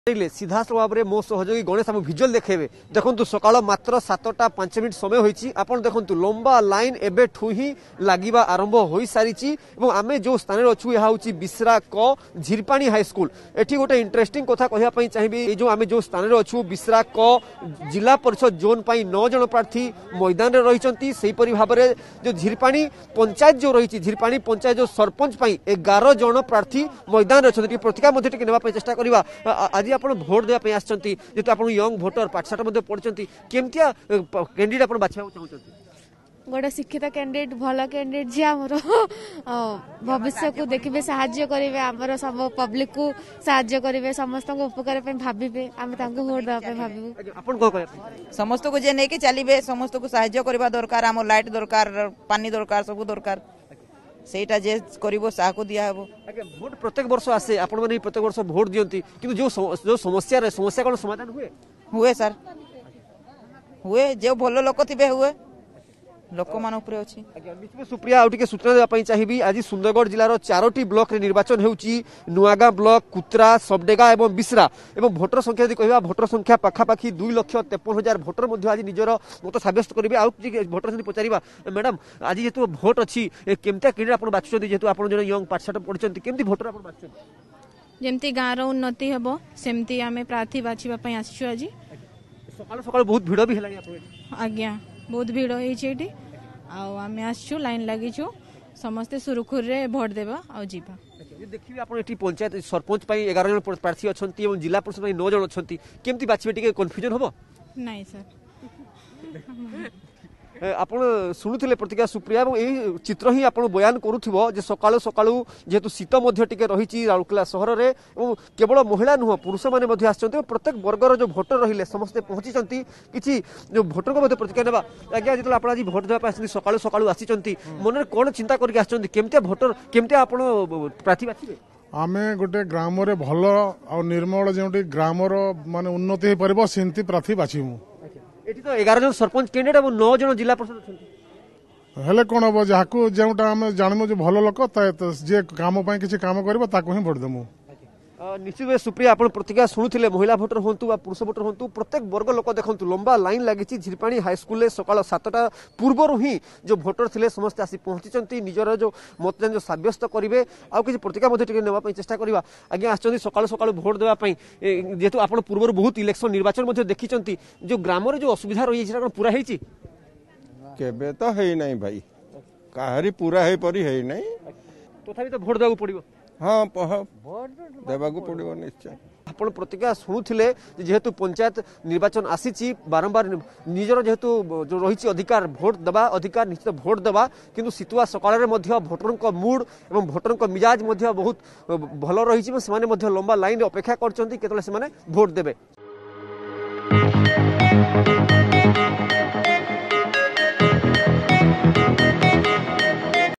सीधा भाव में मो सहयोगी गणेश आम भिजुआल देखेबे देखु सकाळ मात्र 7टा 5 मिनिट समय होईची आपण देखु लंबा लाइन एबे ठू ही लागिबा आरंभ होई सारिची एवं आमे जो स्थान रे अछु या होची बिसरा क झिरपाणी हाई स्कूल एठी गोटे इंटरेस्टिंग कथा कहया पई चाहिबे ए जो आमे जो स्थान रे अछु बिसरा क जिला परिषद जोन पई 9 जन प्रार्थी मैदान रे रहिचंती सेही परि भाव रे जो झिरपाणी पंचायत जो रहिची झिरपाणी पंचायत जो सरपंच पई 11 जन प्रार्थी मैदान रे अछंती प्रतिका मध्ये टिके नेबा पई चेष्टा करबा आज आपण भोट देवा आछंती जेतु आपण यंग भोटर पाठशाठ मध्ये पढचंती केमतिया कैंडिडेट आपण बाछा चाहउचंती गोटे शिक्षित कैंडिडेट भल कैंडिडेट जे हमरो भविष्य को देखिबे सहाय्य करिवे हमरो सब पब्लिक को सहाय्य करिवे समस्त को उपकार पे भाबिबे हम तांको वोट देबा पे भाबिबे आपण को कहय समस्त को जे नै के चलिबे समस्त को सहाय्य करबा दरकार हम लाइट दरकार पानी दरकार सब दरकार सेटा जे करिवो साको दिया हबो भोट प्रत्येक वर्ष आसे आपण माने प्रत्येक वर्ष भोट दियंती किंतु जो समस्या रे समस्या कोन समाधान हुए सर हुए जो भलो लोक थिबे हुए लोक मान ऊपर अछि सुप्रिया आउटी के सूचना देबा पई चाहिबी आज सुंदरगढ़ जिल्लार 4टी ब्लॉक रे निर्वाचन हेउची नुआगा ब्लॉक कुत्रा सबडेगा एवं बिसरा एवं भोटर संख्या यदि कहबा भोटर संख्या पाखा पाखी 2,53,000 भोटर मध्ये आज निजर मत साब्यस्त करिवे आ भोटर से पचारिबा मैडम आज जेतु भोट अछि केमता कैंडिडेट आपण बाछुछथि जेतु आपण जने यंग पाठशाठ पढिचंती केमती भोटर आपण बाछुछथि जेमती गाँव रो उन्नति हेबो सेमती आमे प्रार्थी बाछिबा पई आछछु आज सकाळ सकाळ बहुत भीड़ भी हेलानी आपण आज्ञा बहुत भीड़ होई छेटी आमे आछछु लाइन लागिछु समस्त सुरखुर रे भोट देबा आ जीवा देखिए आपण एठी पंचायत सरपंच पई 11 जन प्रार्थी अछंती एवं जिला परिषद पई 9 जन अछंती केमती बाछिबे टिके कन्फ्यूजन होबो नहीं सर आपण शुणुले प्रतिक्रिया सुप्रिया यही चित्र ही आपण बयान करूथिबो जे सकाळु सकाळु जेतु शीत मध्ये टिके रहिची राउरकेला शहर रे केवल महिला नुह पुरुष माने मध्ये आछंती प्रत्येक वर्गर जो भोटर रहिले समस्त पहुंचीचंती किछि जो भोटर को मध्ये प्रतिक्रिया नेबा आज्ञा जेतु आपण आज भोट देबा पासनी सकाळु सकाळु आसीचंती मनरे कोन चिंता करके आछंती केमते भोटर केमते आपण प्रार्थी बाछिबे आमे गोटे ग्राम रे भलो आ निर्मल जेउटी ग्राम रो माने उन्नति हे परबो सेंती प्रार्थी बाछिमु एठी तो 11 जन सरपंच कैंडिडेट और 9 जन जिला परिषद अछंती हेले कोन हो जाकू जेउटा हम जानमु जे भलो लोक जे काम पई किछि काम करबो ताको ही वोट देमु निश्चित भाव सुप्रिया आपण प्रतिक्रिया शुणुले महिला भोटर होंतु वा पुरुष भोटर होंतु प्रत्येक वर्ग लोक देखंतु लंबा लाइन लागिछि झिरपाणी हाई स्कूल सकाळ 7टा पूर्वरु ही जो भोटर थिले समस्त आसी पहुंचीचंती निजर जो मतदान जो साब्यस्त करिवे आ किछि प्रतिक्रिया मध्ये टिके नेबा पई चेष्टा करबा आज्ञा आछंती सकाळ सकाळ भोट देबा पई जेतु आपण पूर्वरु बहुत इलेक्शन निर्वाचन मध्ये देखिचंती जो ग्राम रे जो असुविधा रही छै पूरा हेछि केबे तो हेइ नै भाई काहरी पूरा हे परी हेइ नै तथापि तो भोट देबा पड़िबो हाँ भोट देवाको पड़िबो निश्चय आपण प्रतिक्रिया शुणुले जेहेतु पंचायत निर्वाचन आसीची बारंबार निजर जेहेतु जो रही अधिकार भोट देवा अधिकार निश्चित भोट देवा किंतु शीतुआ सकाळ भोटर मूड और भोटर मिजाज बहुत भल रही से लंबा लाइन अपेक्षा कर भोट देवे।